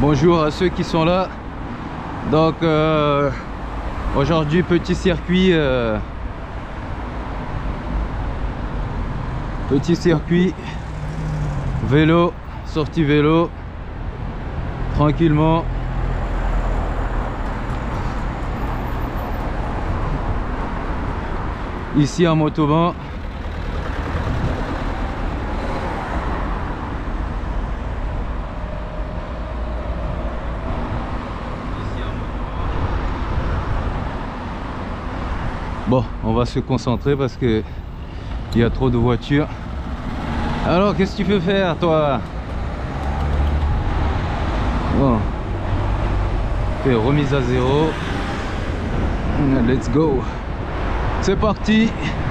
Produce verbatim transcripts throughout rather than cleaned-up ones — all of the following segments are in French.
Bonjour à ceux qui sont là. Donc euh, aujourd'hui petit circuit euh, petit circuit vélo, sortie vélo tranquillement. Ici à Montauban. Bon, on va se concentrer parce que il y a trop de voitures. Alors, qu'est-ce que tu peux faire, toi? Bon, fais remise à zéro. Let's go. C'est parti.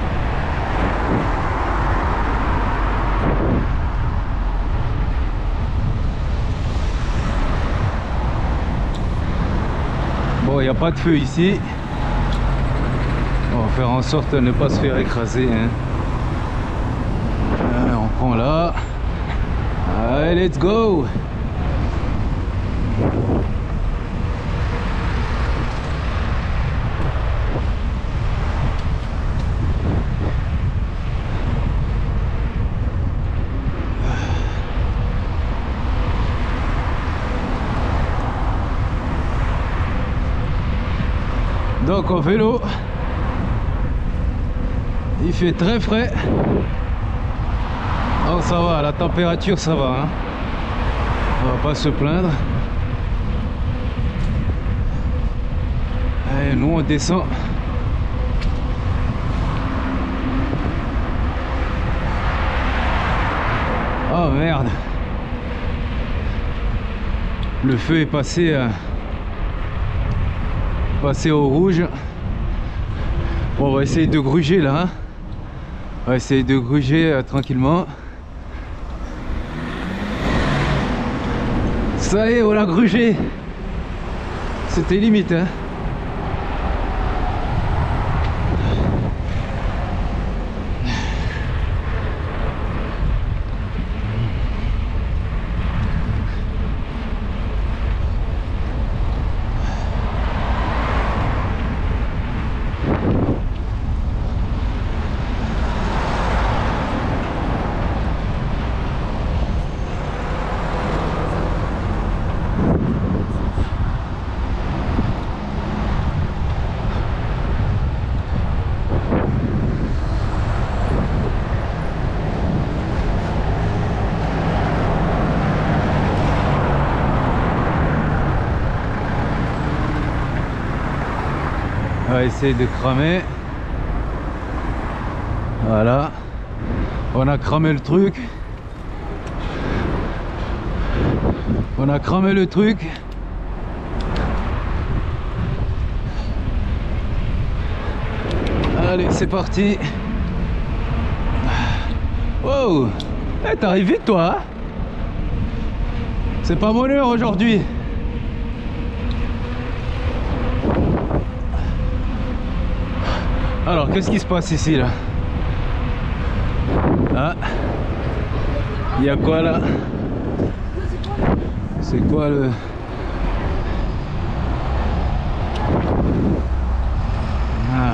Bon, il n'y a pas de feu ici. On va faire en sorte de ne pas se faire écraser, hein. Allez, on prend là. Allez, let's go. Donc en vélo, il fait très frais. Oh, ça va, la température ça va, hein. On va pas se plaindre. Allez, nous on descend. Oh merde, le feu est passé euh, passé au rouge. Bon, on va essayer de gruger là, hein. On va essayer de gruger euh, tranquillement. Ça y est, on l'a grugé. C'était limite, hein. On va essayer de cramer. Voilà, on a cramé le truc. On a cramé le truc. Allez, c'est parti. Wow, hey, t'arrives vite toi, hein? C'est pas mon heure aujourd'hui. Alors, qu'est-ce qui se passe ici là? Ah, il y a quoi là? C'est quoi le... Ah.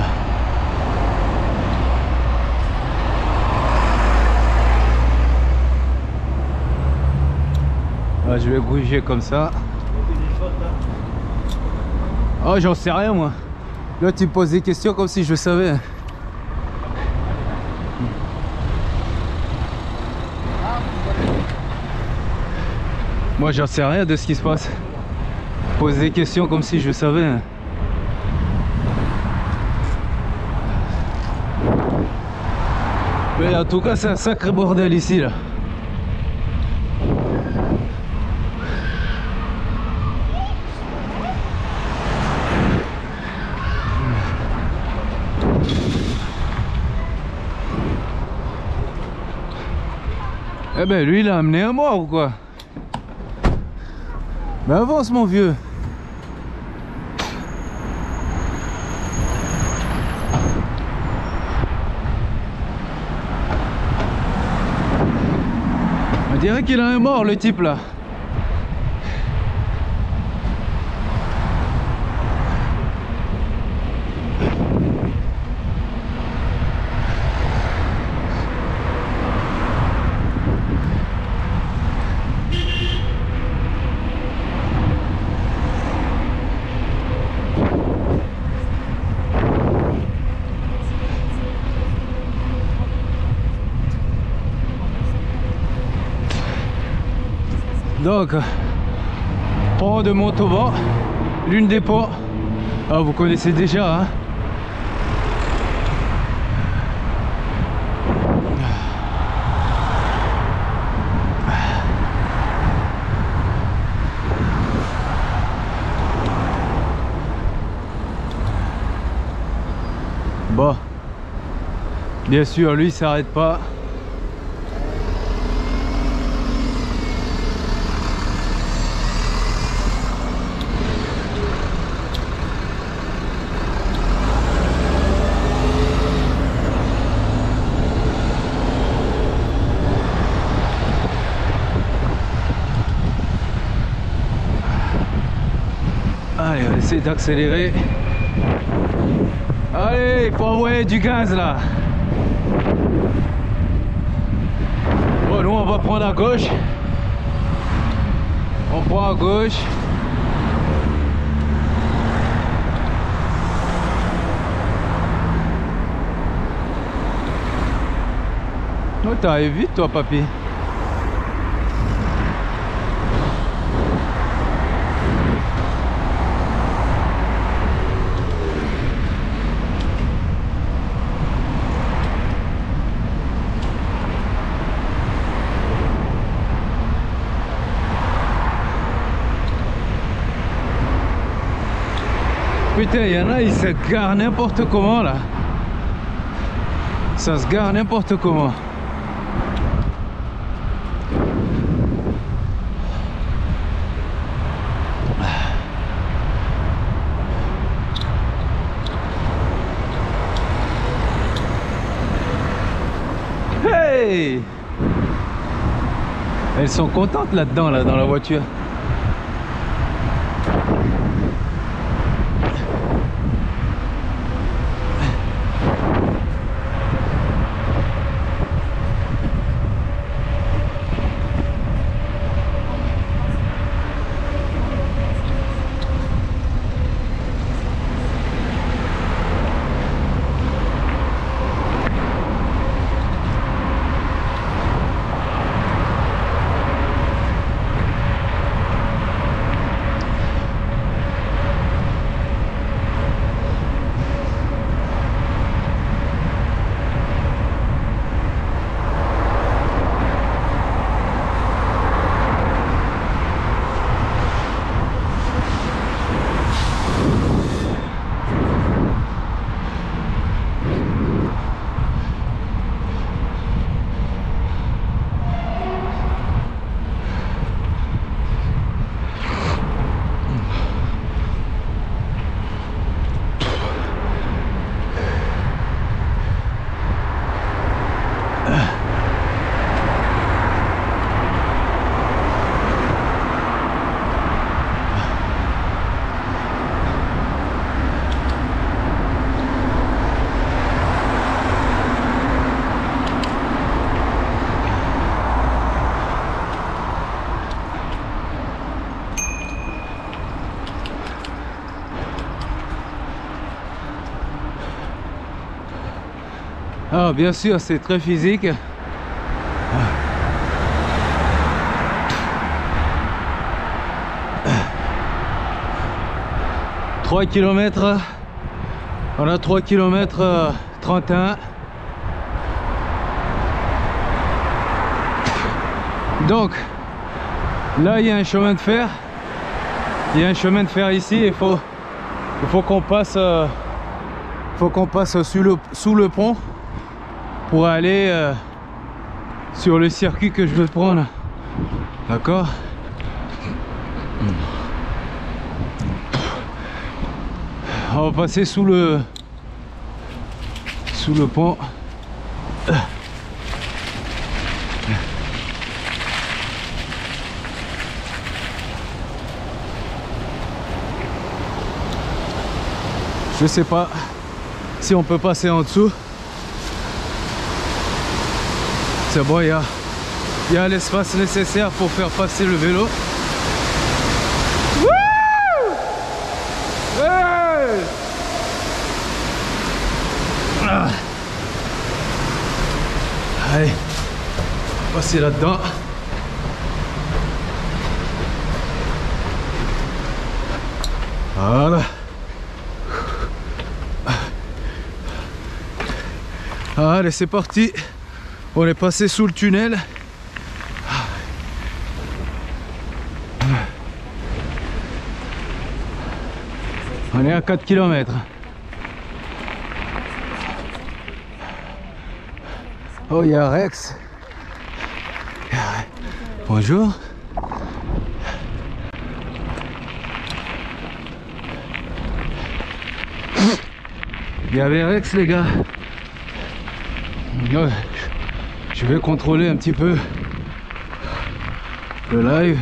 Ah, je vais gruger comme ça. Oh, j'en sais rien moi. Là tu me poses des questions comme si je savais. Moi j'en sais rien de ce qui se passe. Pose des questions comme si je savais. Mais en tout cas c'est un sacré bordel ici là. Eh ben lui il a amené un mort ou quoi? Mais avance mon vieux. On dirait qu'il a un mort le type là. Donc, pont de Montauban, l'une des ponts. Ah, vous connaissez déjà, hein. Bon, bien sûr, lui il s'arrête pas. Allez, on essaie d'accélérer. Allez, il faut envoyer du gaz là. Bon, nous on va prendre à gauche. On prend à gauche. Oh, t'arrives vite toi, papy. Putain, il y en a, ils se garent n'importe comment là. Ça se gare n'importe comment. Hey! Elles sont contentes là-dedans, là, dans la voiture. Ah, bien sûr, c'est très physique. trois kilomètres. On a trois kilomètres trente et un. Donc, là, il y a un chemin de fer. Il y a un chemin de fer ici. Il faut, il faut qu'on passe, euh, faut qu'on passe sous le, sous le pont pour aller euh, sur le circuit que je veux prendre. D'accord? On va passer sous le sous le pont. Je sais pas si on peut passer en dessous. C'est bon, il y a, il y a l'espace nécessaire pour faire passer le vélo. Wouh! Hey! Ah. Allez, passer là-dedans. Voilà. Allez, c'est parti. On est passé sous le tunnel. On est à quatre kilomètres. Oh, il y a Rex. Bonjour. Il y avait Rex, les gars. Ouais, je vais contrôler un petit peu le live.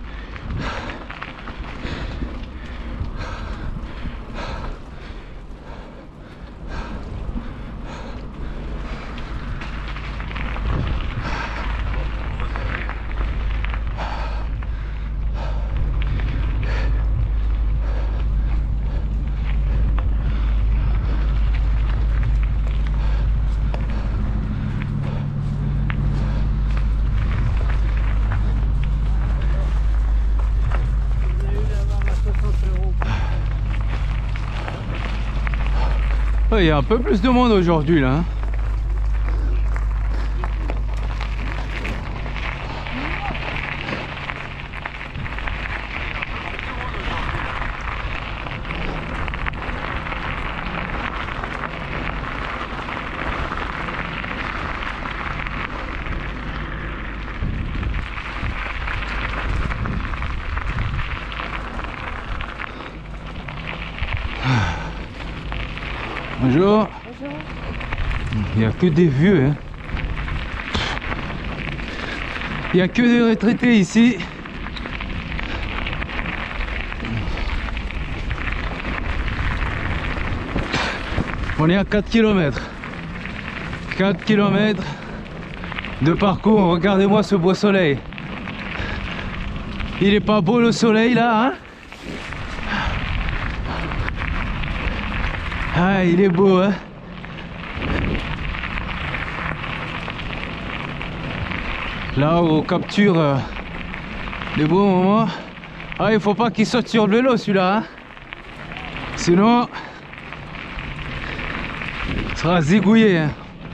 Il y a un peu plus de monde aujourd'hui là. Bonjour. Bonjour. Il n'y a que des vieux. Hein. Il n'y a que des retraités ici. On est à quatre kilomètres. quatre kilomètres de parcours. Regardez-moi ce beau soleil. Il est pas beau le soleil là, hein? Ah, il est beau, hein? Là où on capture euh, des beaux moments. Ah, il faut pas qu'il saute sur le vélo celui-là, hein? Sinon, il sera zigouillé, hein?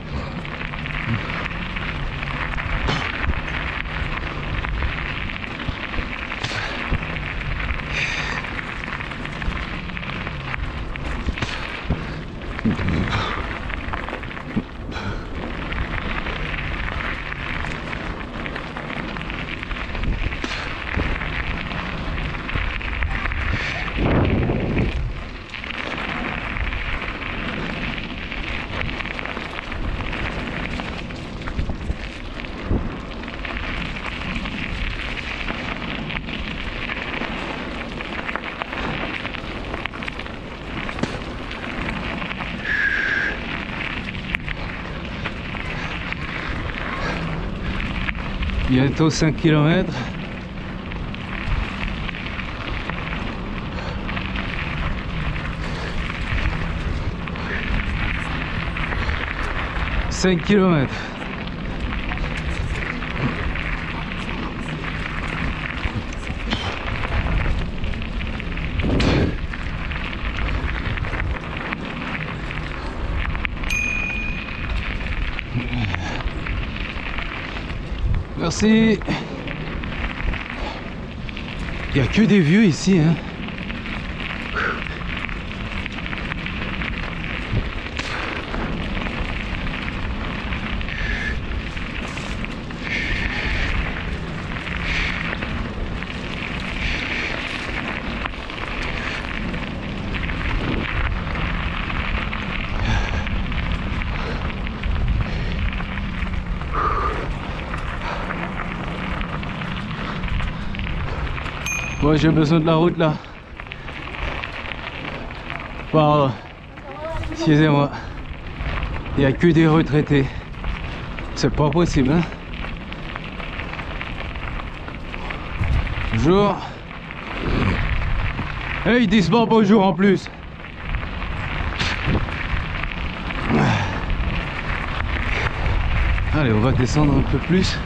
Bientôt cinq kilomètres. cinq kilomètres. Merci. Il n'y a que des vieux ici, hein. Ouais, j'ai besoin de la route là. Pardon. Excusez-moi. Il n'y a que des retraités. C'est pas possible, hein. Bonjour. Et ils disent bon bonjour en plus. Allez, on va descendre un peu plus.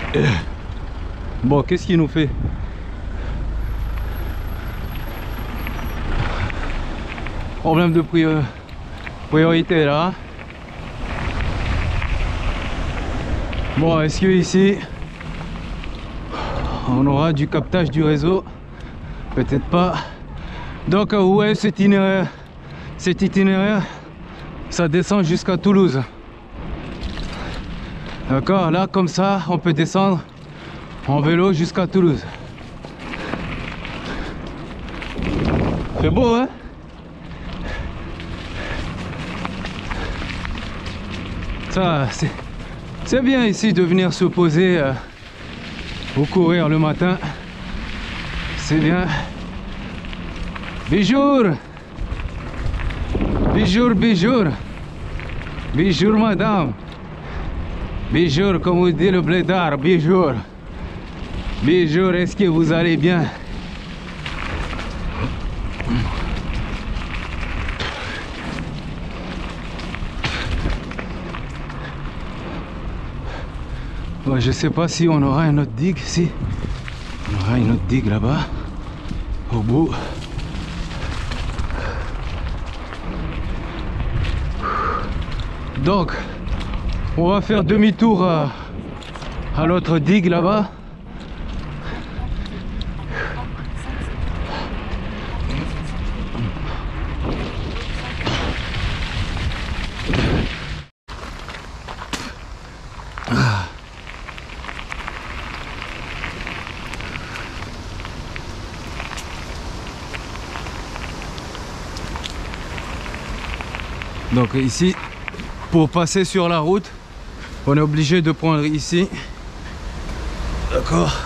Bon, qu'est-ce qu'il nous fait? Problème de priorité là. Bon, est-ce que ici on aura du captage du réseau? Peut-être pas. Donc ouais, cet itinéraire, cet itinéraire, ça descend jusqu'à Toulouse. D'accord, là comme ça, on peut descendre en vélo jusqu'à Toulouse. C'est beau, hein? Ça, c'est bien ici de venir se poser euh, ou courir le matin. C'est bien. Bonjour. Bonjour, bonjour. Bonjour, madame. Bonjour, comme vous dit le blédard. Bonjour. Bonjour, est-ce que vous allez bien? Ouais, je sais pas si on aura une autre digue ici. On aura une autre digue là-bas, au bout. Donc, on va faire demi-tour à, à l'autre digue là-bas. Donc ici, pour passer sur la route, on est obligé de prendre ici. D'accord.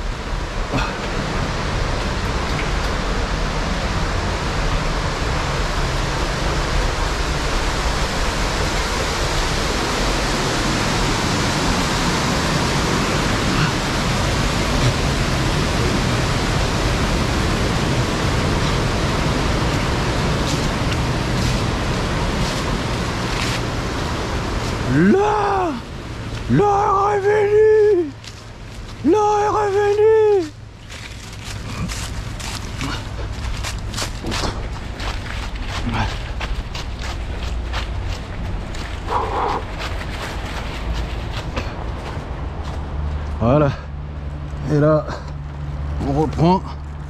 Là, là est revenu, là est revenu. Voilà. Et là, on reprend.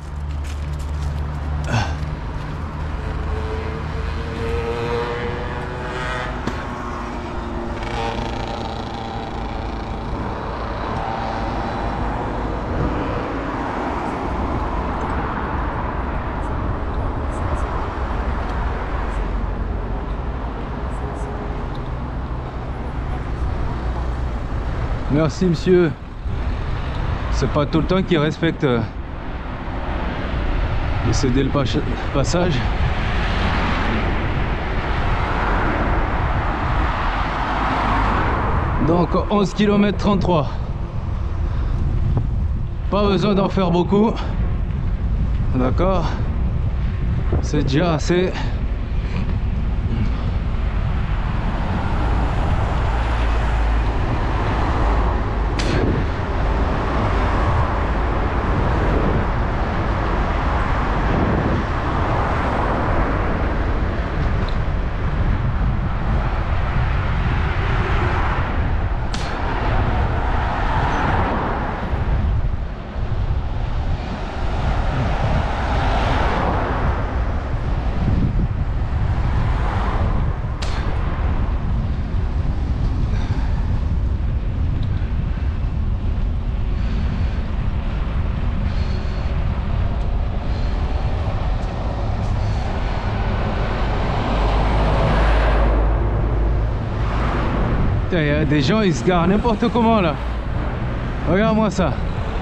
Merci monsieur. C'est pas tout le temps qu'ils respectent euh, de céder le passage. Donc onze kilomètres trente-trois. Pas besoin d'en faire beaucoup. D'accord. C'est déjà assez. Il y a des gens, ils se garent n'importe comment là. Regarde-moi ça.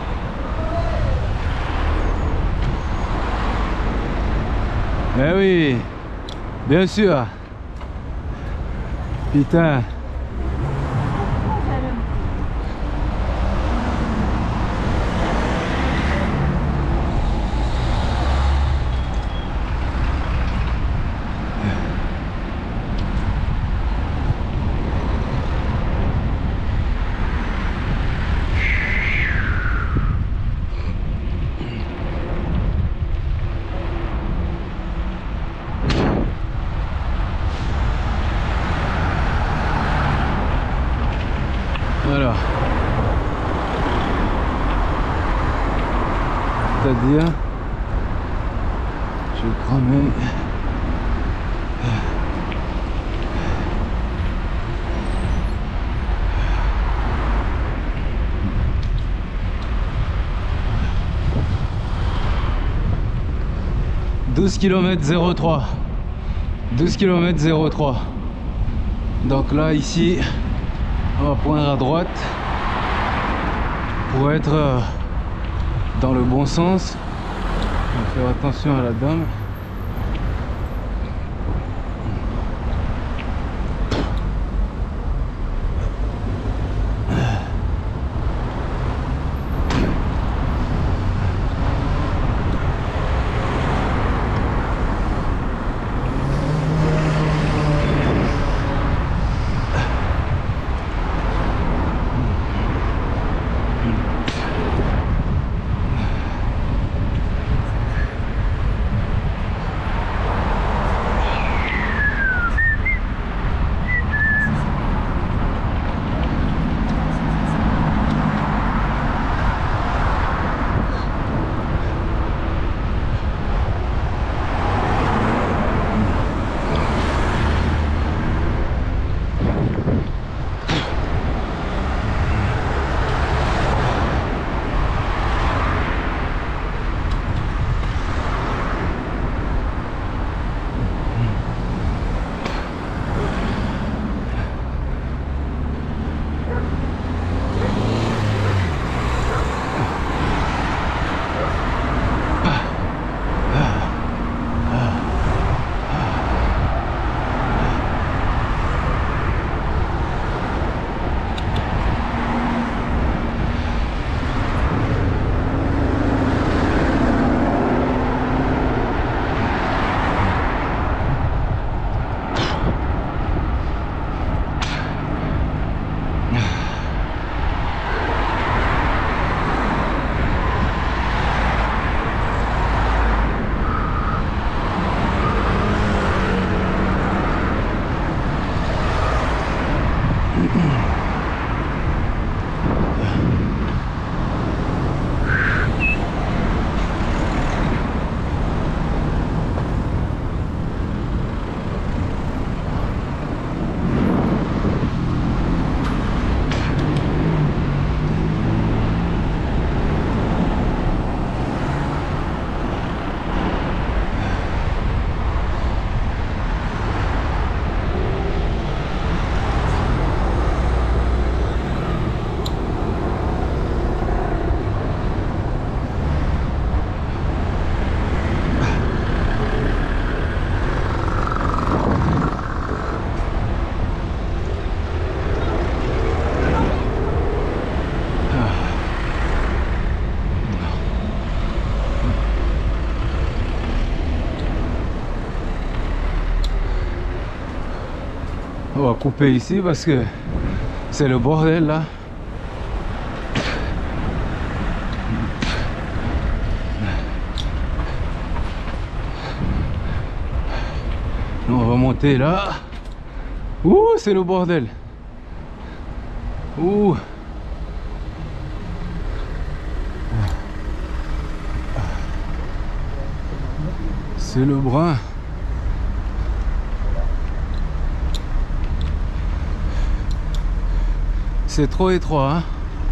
Eh oui, bien sûr. Putain. dire. Je vais cramer. douze kilomètres zéro trois. douze kilomètres zéro trois. Donc là ici on va poindre à droite pour être euh, dans le bon sens. On va faire attention à la dame. On va couper ici parce que c'est le bordel là. On va monter là. Ouh, c'est le bordel. Ouh. C'est le brun. C'est trop étroit, hein.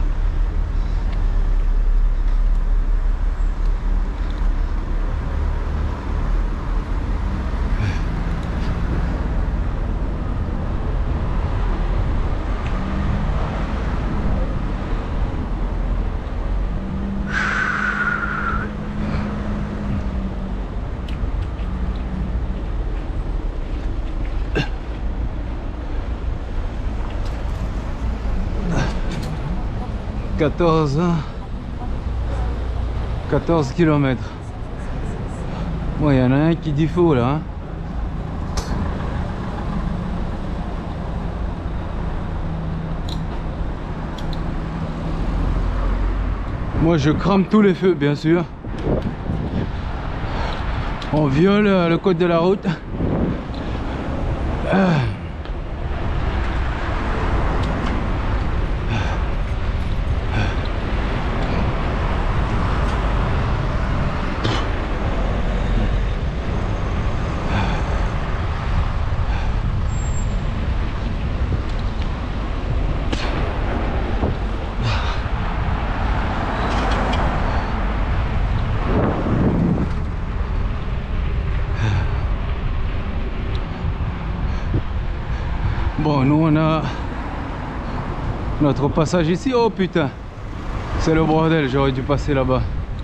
quatorze quatorze kilomètres. Bon, il y en a un qui dit faux là, hein. Moi je crame tous les feux bien sûr. On viole le code de la route. Ah. Bon, nous on a notre passage ici. Oh putain, c'est le bordel, j'aurais dû passer là-bas.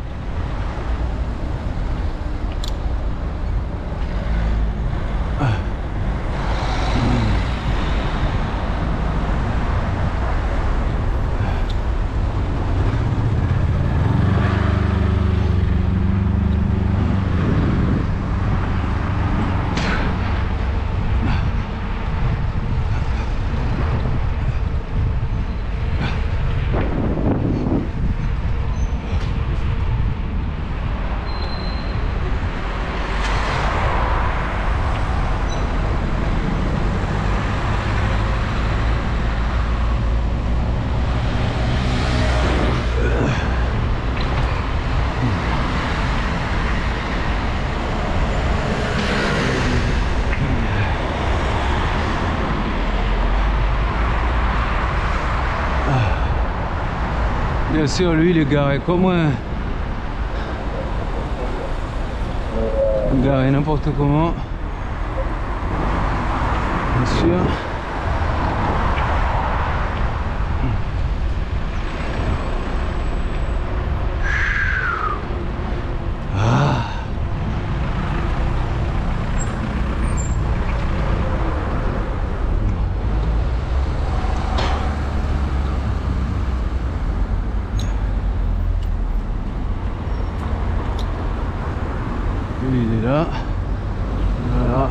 Bien sûr, lui il est garé comme un... garé n'importe comment. Bien sûr. Ah. Il est là, voilà.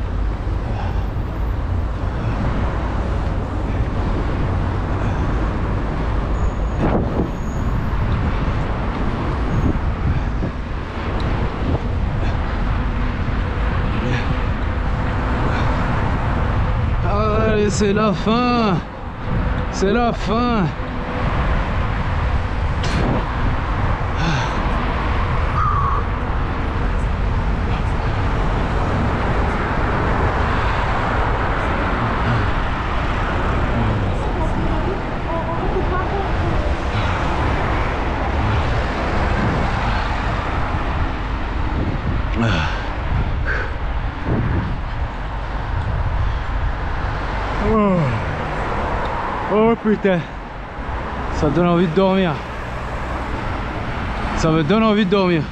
Allez, c'est la fin, c'est la fin. Oh. Oh putain, ça donne envie de dormir. Ça me donne envie de dormir.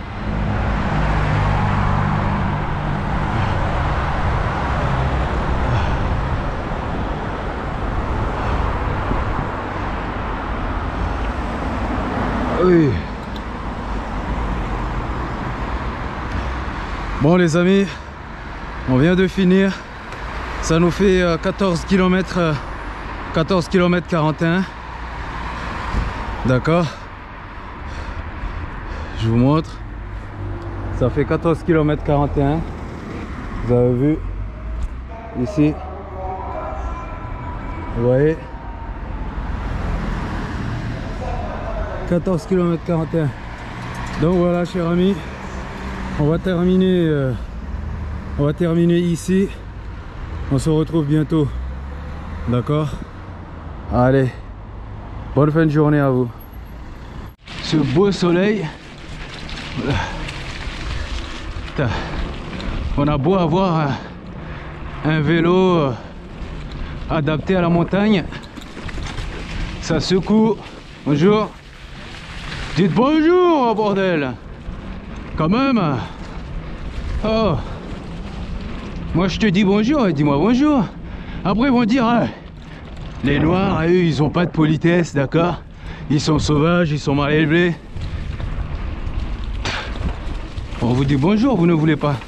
Oui. Bon les amis, on vient de finir. Ça nous fait quatorze kilomètres, quatorze kilomètres quarante et un. D'accord. Je vous montre. Ça fait quatorze kilomètres quarante et un. Vous avez vu ici. Vous voyez, quatorze kilomètres quarante et un. Donc voilà, chers amis, on va terminer euh, on va terminer ici. On se retrouve bientôt. D'accord. Allez, bonne fin de journée à vous. Ce beau soleil. Putain. On a beau avoir un, un vélo adapté à la montagne, ça secoue. Bonjour. Dites bonjour, bordel. Quand même. Oh. Moi je te dis bonjour, dis-moi bonjour. Après ils vont dire hein, les noirs, eux ils ont pas de politesse, d'accord. Ils sont sauvages, ils sont mal élevés. On vous dit bonjour, vous ne voulez pas.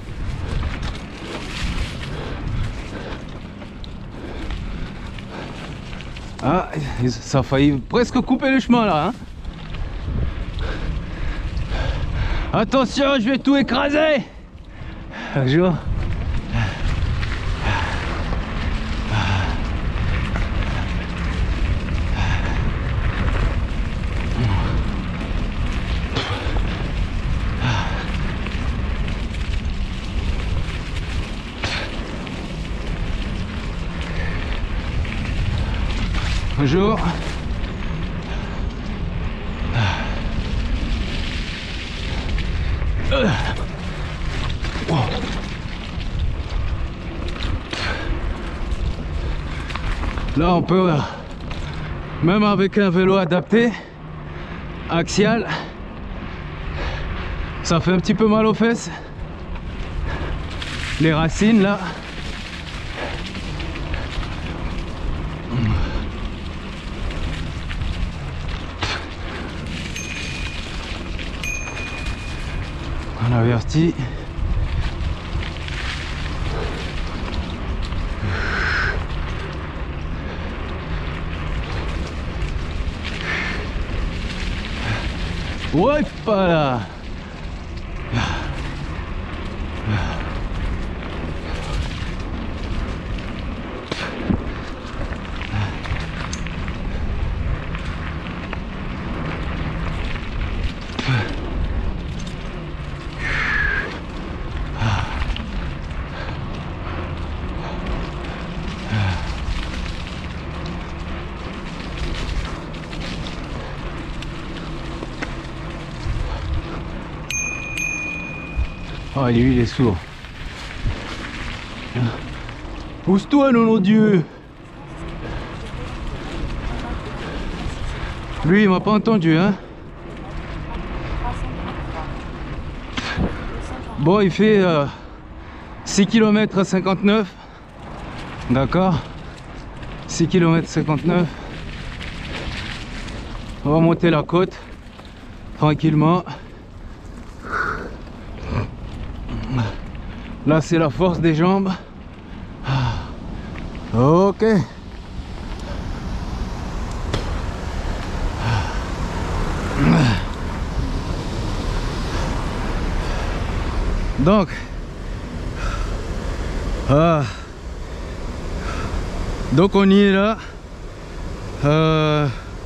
Ah, ça a failli presque couper le chemin là, hein. Attention, je vais tout écraser. Bonjour. Bonjour. Euh. Oh. Là on peut, même avec un vélo adapté, axial, ça fait un petit peu mal aux fesses. Les racines là. On avertit. Ouais, pas là. Oh, lui, il est sourd. Pousse-toi, non, non, Dieu. Lui, il m'a pas entendu, hein. Bon, il fait euh, six kilomètres cinquante-neuf. D'accord. six kilomètres cinquante-neuf. On va monter la côte tranquillement. Là, c'est la force des jambes. Ok. Donc, ah, donc on y est là. Euh,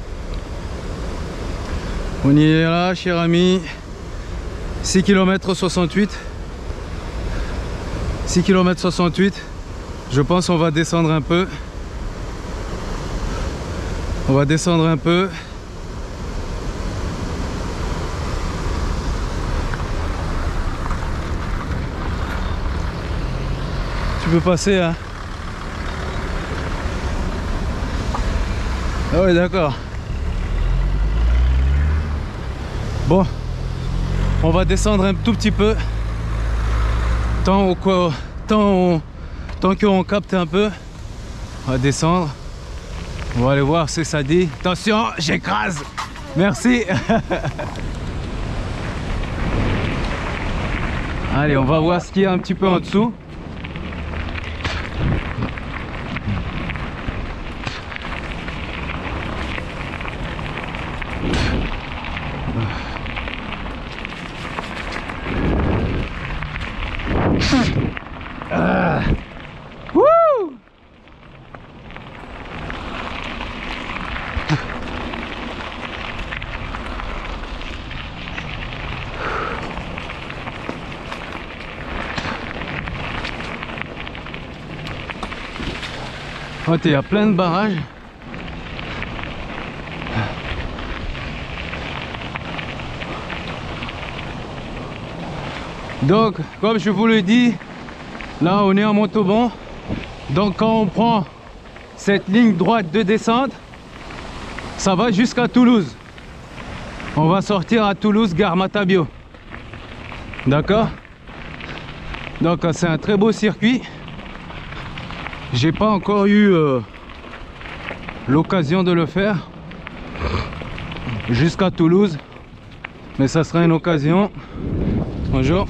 on y est là, cher ami. six kilomètres soixante-huit. six kilomètres soixante-huit. Je pense qu'on va descendre un peu. On va descendre un peu. Tu peux passer, hein? Ah ouais, d'accord. Bon, on va descendre un tout petit peu. Tant, au, tant, on, tant qu'on capte un peu, on va descendre. On va aller voir ce que ça dit. Attention, j'écrase. Merci. Allez, on va voir ce qu'il y a un petit peu en dessous. Ah. Wouh. Oh, il y a plein de barrages. Donc, comme je vous le dis, là on est en Montauban. Donc quand on prend cette ligne droite de descente, ça va jusqu'à Toulouse. On va sortir à Toulouse, gare Matabio. D'accord? Donc c'est un très beau circuit. J'ai pas encore eu euh, l'occasion de le faire jusqu'à Toulouse, mais ça sera une occasion. Bonjour.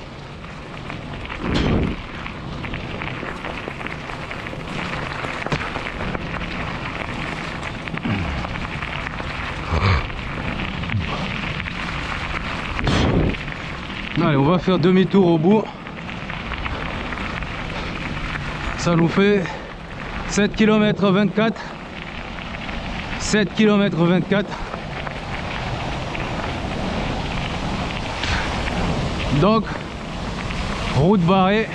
Allez, on va faire demi-tour au bout. Ça nous fait sept kilomètres vingt-quatre. sept kilomètres vingt-quatre. Donc, route barrée.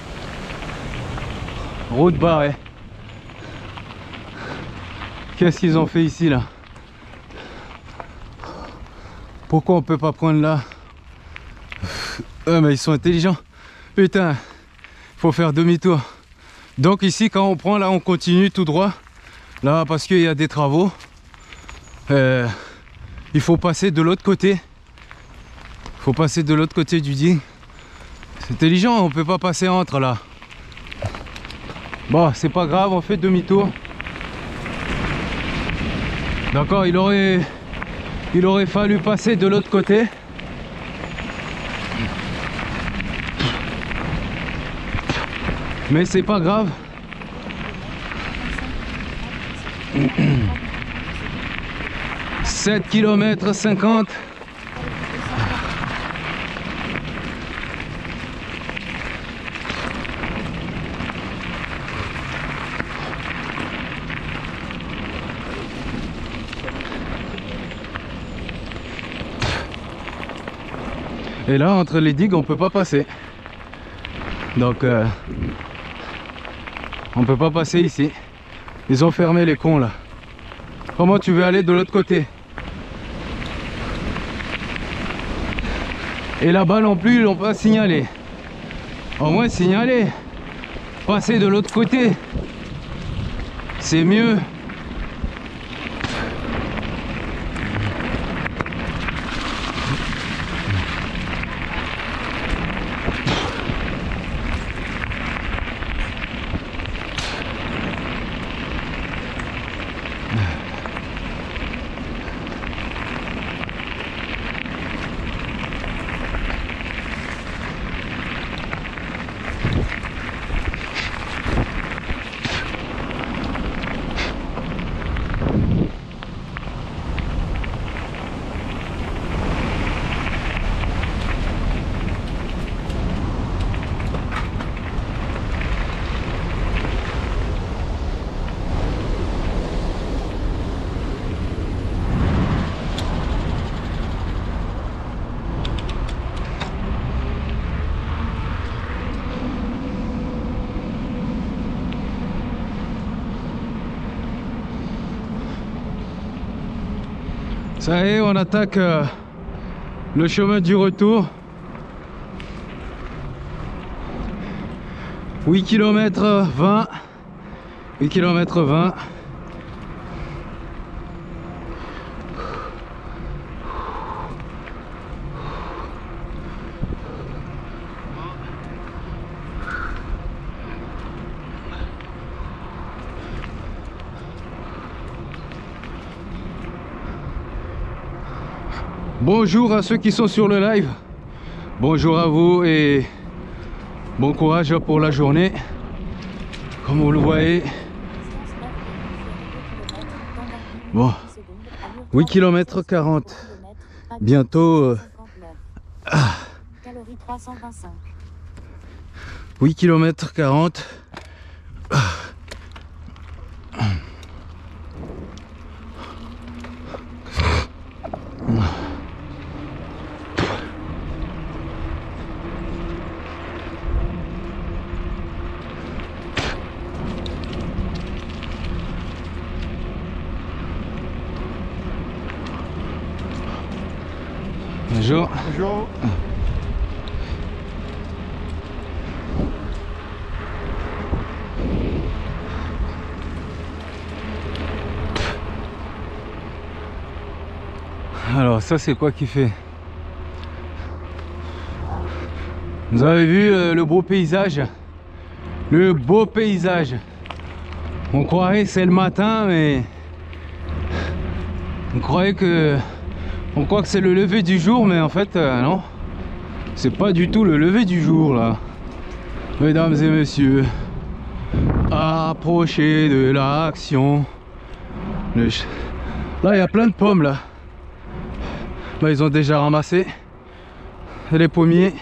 Route barrée. Qu'est-ce qu'ils ont fait ici là? Pourquoi on peut pas prendre là? Euh, mais ils sont intelligents. Putain, faut faire demi-tour. Donc ici, quand on prend là, on continue tout droit Là, parce qu'il y a des travaux, euh, il faut passer de l'autre côté. Il faut passer de l'autre côté du digue. C'est intelligent, on peut pas passer entre là. Bon, c'est pas grave, on fait demi-tour. D'accord, il aurait, il aurait fallu passer de l'autre côté. Mais c'est pas grave. sept kilomètres cinquante. Et là, entre les digues, on peut pas passer. Donc, euh, on peut pas passer ici. Ils ont fermé les cons là. Comment tu veux aller de l'autre côté? Et là-bas non plus, ils l'ont pas signalé. Au moins signaler. Passer de l'autre côté. C'est mieux. Ça y est, on attaque euh, le chemin du retour. huit kilomètres vingt. huit kilomètres vingt. Bonjour à ceux qui sont sur le live. Bonjour à vous et bon courage pour la journée. Comme vous le voyez. Bon. huit kilomètres quarante. Bientôt. Euh, ah, huit kilomètres quarante. Ah. Bonjour. Bonjour. Alors ça c'est quoi qui fait? Vous avez vu euh, le beau paysage? Le beau paysage. On croirait que c'est le matin, mais on croyait que on croit que c'est le lever du jour, mais en fait euh, non, c'est pas du tout le lever du jour là. Mesdames et messieurs, approchez de l'action. Le... Là il y a plein de pommes là. Bah, ils ont déjà ramassé les pommiers.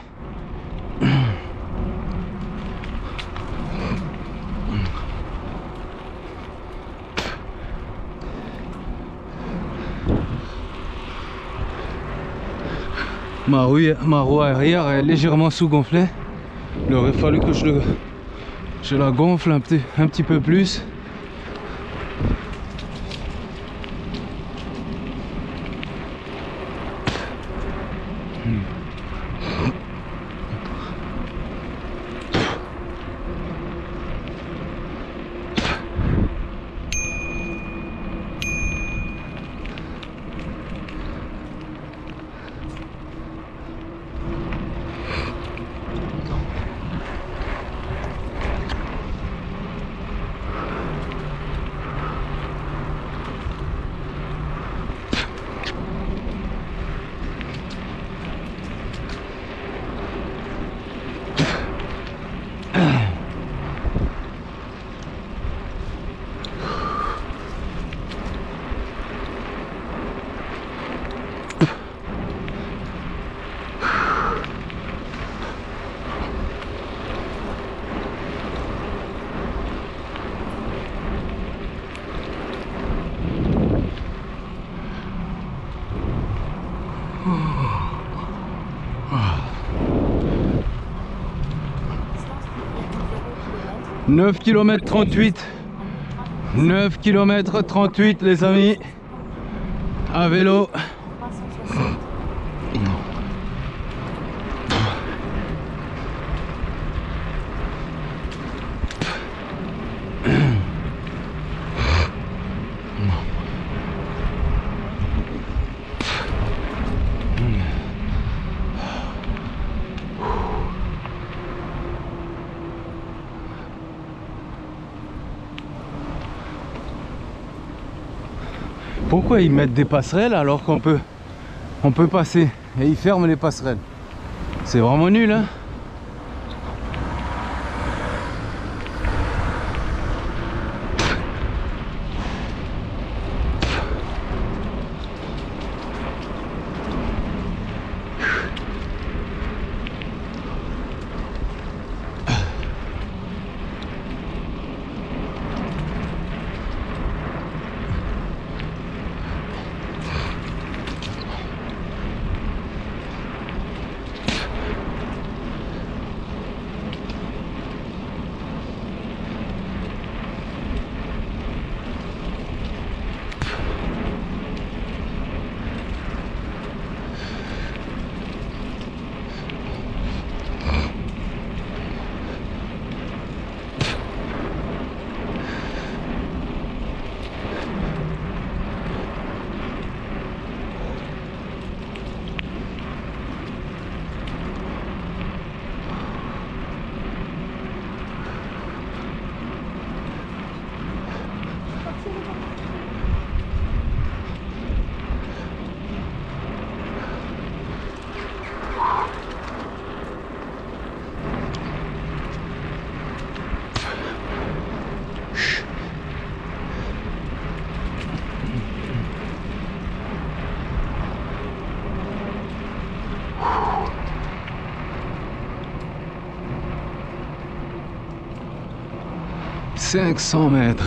Ma roue, ma roue arrière est légèrement sous-gonflée. Il aurait fallu que je, le, je la gonfle un petit, un petit peu plus. neuf kilomètres trente-huit. neuf kilomètres trente-huit les amis. À vélo. Pourquoi ils mettent des passerelles alors qu'on peut on peut passer et ils ferment les passerelles? C'est vraiment nul, hein. cinq cents mètres.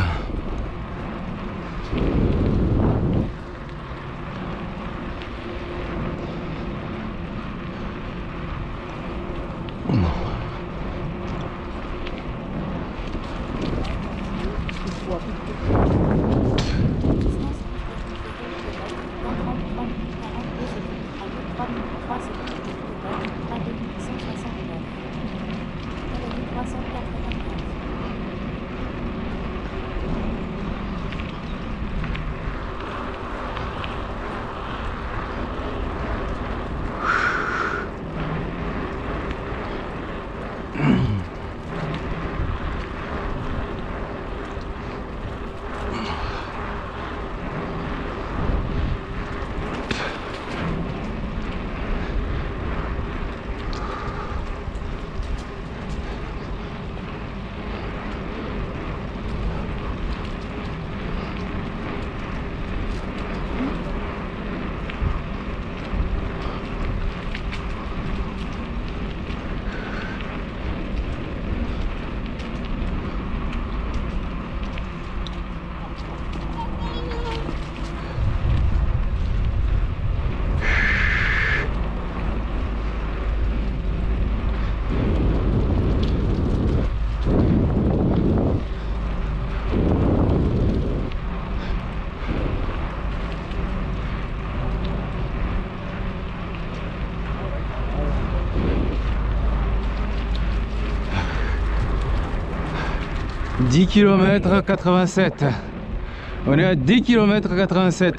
dix kilomètres quatre-vingt-sept. On est à dix kilomètres quatre-vingt-sept.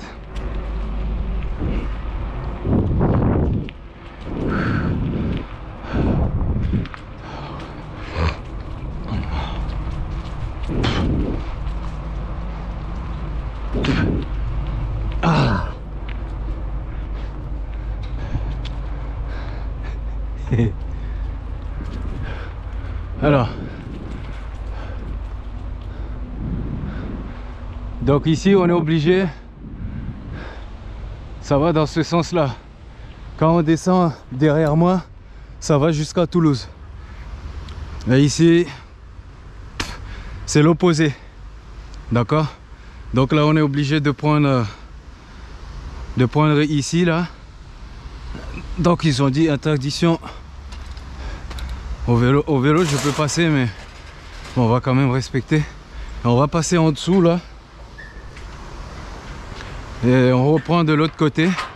Ah. Alors, donc ici on est obligé, ça va dans ce sens là. Quand on descend derrière moi, ça va jusqu'à Toulouse. Et ici c'est l'opposé, d'accord? Donc là on est obligé de prendre de prendre ici là. Donc ils ont dit interdiction au vélo. Au vélo je peux passer, mais Bon, on va quand même respecter. On va passer en dessous là. Et on reprend de l'autre côté.